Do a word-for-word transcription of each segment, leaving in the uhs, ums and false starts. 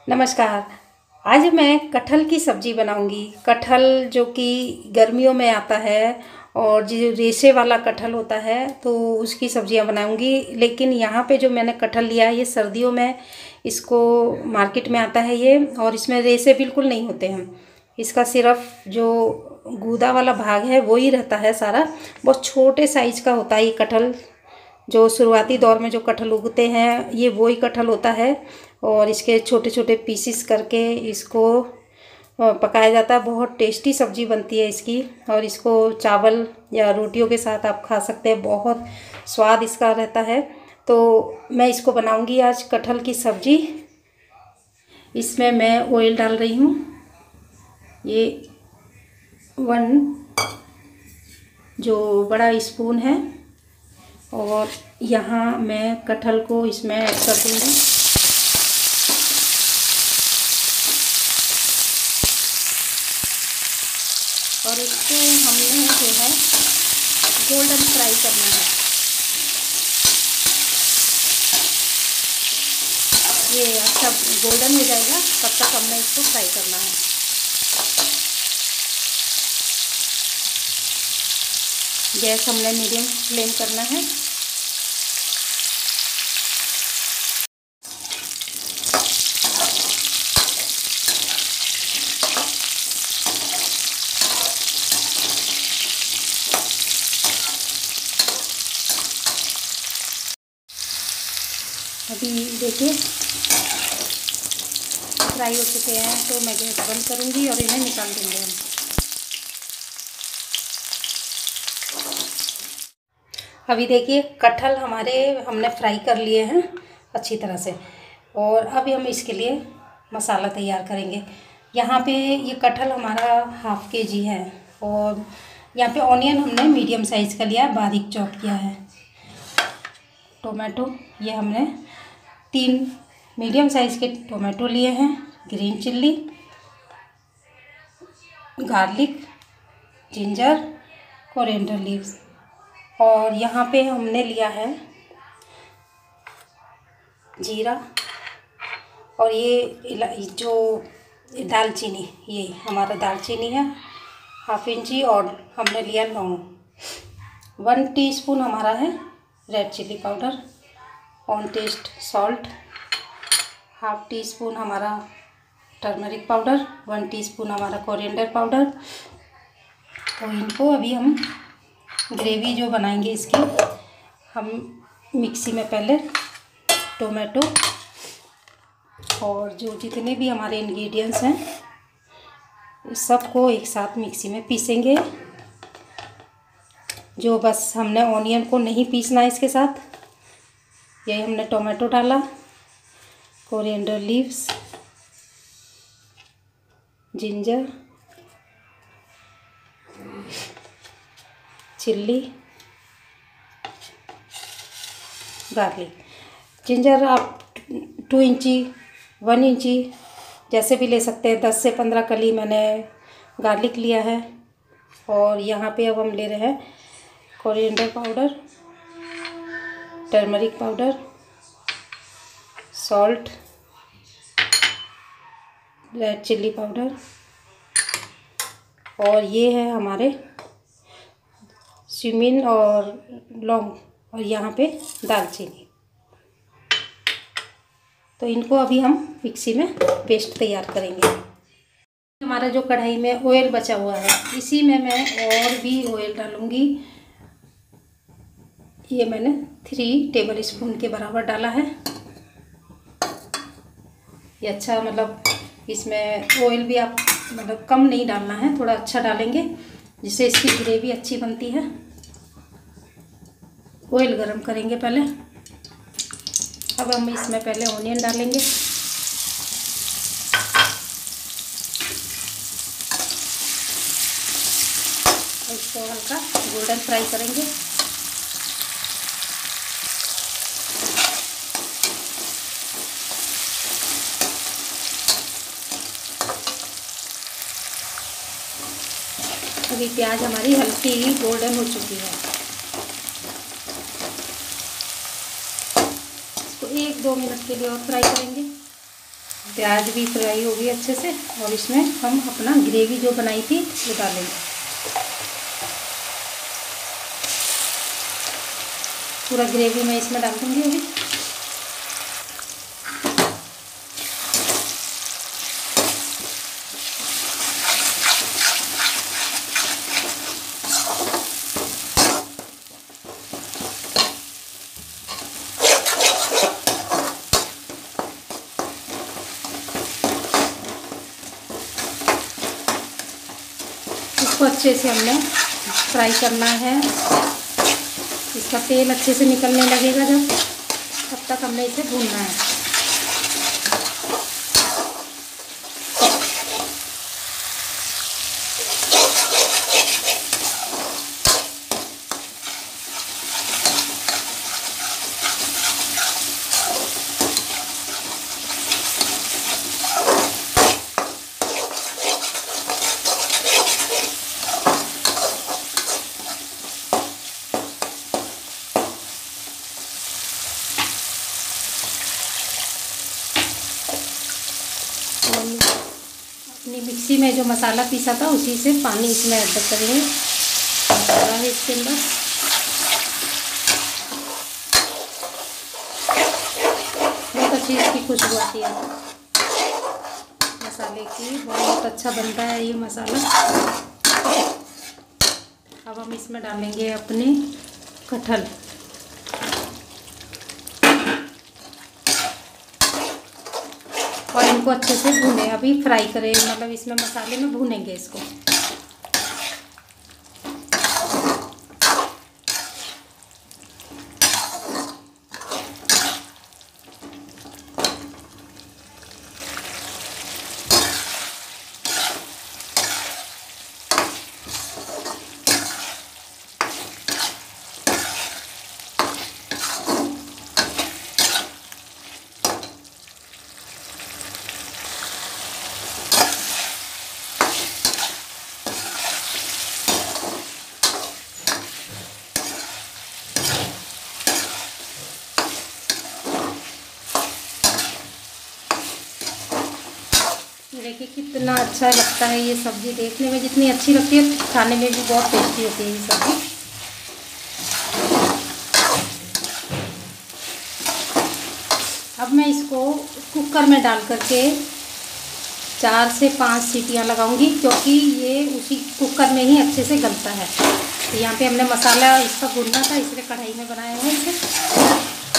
नमस्कार। आज मैं कटहल की सब्ज़ी बनाऊंगी। कटहल जो कि गर्मियों में आता है और जो रेशे वाला कटहल होता है तो उसकी सब्जियां बनाऊंगी। लेकिन यहाँ पे जो मैंने कटहल लिया है ये सर्दियों में इसको मार्केट में आता है ये, और इसमें रेशे बिल्कुल नहीं होते हैं। इसका सिर्फ जो गूदा वाला भाग है वो ही रहता है सारा। बहुत छोटे साइज का होता है ये कटहल। जो शुरुआती दौर में जो कटहल उगते हैं ये वो ही कटहल होता है, और इसके छोटे छोटे पीसीस करके इसको पकाया जाता है। बहुत टेस्टी सब्ज़ी बनती है इसकी, और इसको चावल या रोटियों के साथ आप खा सकते हैं। बहुत स्वाद इसका रहता है। तो मैं इसको बनाऊंगी आज कटहल की सब्ज़ी। इसमें मैं ऑयल डाल रही हूँ। ये वन जो बड़ा स्पून है, और यहाँ मैं कटहल को इसमें ऐड कर दूँगी। और इसको हमने जो है गोल्डन फ्राई करना है। ये अच्छा गोल्डन हो जाएगा तब तक हमने इसको फ्राई करना है। गैस हमने मीडियम फ्लेम करना है। अभी देखिए फ्राई हो चुके हैं, तो मैं गैस बंद करूंगी और इन्हें निकाल देंगे हम। अभी देखिए कटहल हमारे हमने फ्राई कर लिए हैं अच्छी तरह से, और अभी हम इसके लिए मसाला तैयार करेंगे। यहाँ पे ये कटहल हमारा हाफ के जी है, और यहाँ पे ऑनियन हमने मीडियम साइज़ का लिया, बारीक चॉप किया है। टोमेटो ये हमने तीन मीडियम साइज़ के टोमेटो लिए हैं। Green chilli, garlic, ginger, coriander leaves, और यहाँ पे हमने लिया है जीरा, और ये जो दालचीनी, ये हमारा दालचीनी है हाफ इंची, और हमने लिया लौंग। वन टीस्पून हमारा है red chilli powder, on taste salt, half teaspoon हमारा टर्मरिक पाउडर, वन टीस्पून हमारा कोरिएंडर पाउडर। तो इनको अभी हम ग्रेवी जो बनाएंगे इसकी, हम मिक्सी में पहले टोमेटो और जो जितने भी हमारे इंग्रेडिएंट्स हैं सबको एक साथ मिक्सी में पीसेंगे। जो बस हमने ऑनियन को नहीं पीसना है इसके साथ। यही हमने टोमेटो डाला, coriander leaves, ginger, chilli, garlic. Ginger आप टू इंची वन इंची जैसे भी ले सकते हैं। दस से पंद्रह कली मैंने गार्लिक लिया है। और यहाँ पे अब हम ले रहे हैं coriander powder, turmeric powder, salt, red chilli powder, और ये है हमारे सिमिन और लौंग, और यहाँ पे दालचीनी। तो इनको अभी हम मिक्सी में पेस्ट तैयार करेंगे। हमारा जो कढ़ाई में ऑयल बचा हुआ है इसी में मैं और भी ऑयल डालूँगी। ये मैंने थ्री टेबल स्पून के बराबर डाला है। ये अच्छा, मतलब इसमें ऑयल भी आप मतलब कम नहीं डालना है, थोड़ा अच्छा डालेंगे जिससे इसकी ग्रेवी अच्छी बनती है। ऑयल गरम करेंगे पहले। अब हम इसमें पहले ऑनियन डालेंगे। इसको हल्का गोल्डन फ्राई करेंगे। अभी प्याज हमारी हल्की गोल्डन हो चुकी है। इसको एक दो मिनट के लिए और फ्राई करेंगे। प्याज भी फ्राई होगी अच्छे से और इसमें हम अपना ग्रेवी जो बनाई थी वो डालेंगे। पूरा ग्रेवी मैं इसमें डाल दूँगी अभी। इसको अच्छे से हमने फ्राई करना है। इसका तेल अच्छे से निकलने लगेगा जब, तब तक हमने इसे भूनना है। अपनी मिक्सी में जो मसाला पीसा था उसी से पानी इसमें ऐड करेंगे। मसाला है इसके अंदर। बहुत अच्छी इसकी खुशबू आती है मसाले की, बहुत अच्छा बनता है ये मसाला। अब हम इसमें डालेंगे अपने कटहल। और इनको अच्छे से भूनें, अभी फ्राई करें, मतलब इसमें मसाले में भूनेंगे इसको। देखिए कितना अच्छा लगता है ये सब्ज़ी, देखने में जितनी अच्छी लगती है खाने में भी बहुत टेस्टी होती है ये सब्ज़ी। अब मैं इसको कुकर में डाल करके चार से पाँच सीटियां लगाऊंगी, क्योंकि ये उसी कुकर में ही अच्छे से गलता है। तो यहाँ पे हमने मसाला इसका भूनना था, इसलिए कढ़ाई में बनाया है इसे।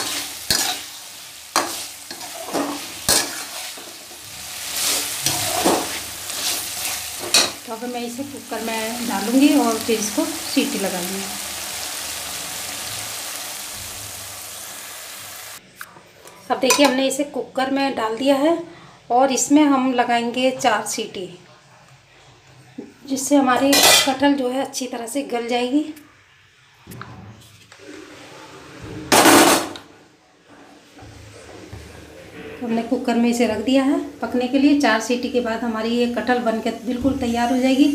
तो अब मैं इसे कुकर में डालूंगी और फिर इसको सीटी लगा लूँगी। अब देखिए हमने इसे कुकर में डाल दिया है और इसमें हम लगाएंगे चार सीटी, जिससे हमारी कटहल जो है अच्छी तरह से गल जाएगी। हमने कुकर में इसे रख दिया है पकने के लिए। चार सीटी के बाद हमारी ये कटहल बनकर बिल्कुल तैयार हो जाएगी।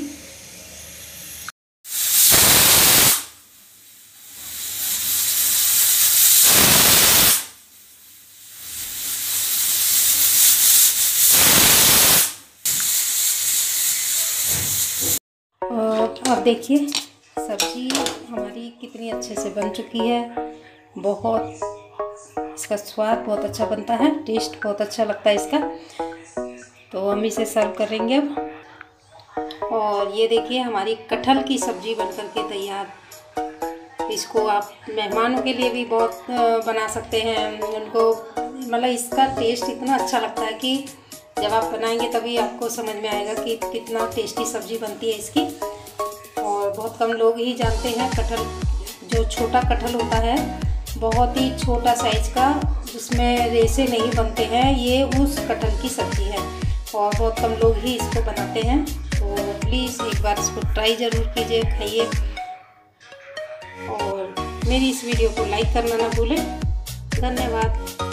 और अब देखिए सब्जी हमारी कितनी अच्छे से बन चुकी है। बहुत इसका स्वाद बहुत अच्छा बनता है, टेस्ट बहुत अच्छा लगता है इसका। तो हम इसे सर्व करेंगे अब। और ये देखिए हमारी कटहल की सब्जी बनकर के तैयार। इसको आप मेहमानों के लिए भी बहुत बना सकते हैं। उनको मतलब इसका टेस्ट इतना अच्छा लगता है कि जब आप बनाएंगे तभी आपको समझ में आएगा कि कितना टेस्टी सब्जी बनती है इसकी। और बहुत कम लोग ही जानते हैं कटहल, जो छोटा कटहल होता है, बहुत ही छोटा साइज का, जिसमें रेशे नहीं बनते हैं, ये उस कटहल की सब्ज़ी है। और बहुत कम लोग ही इसको बनाते हैं। तो प्लीज़ एक बार इसको ट्राई ज़रूर कीजिए, खाइए। और मेरी इस वीडियो को लाइक करना ना भूलें। धन्यवाद।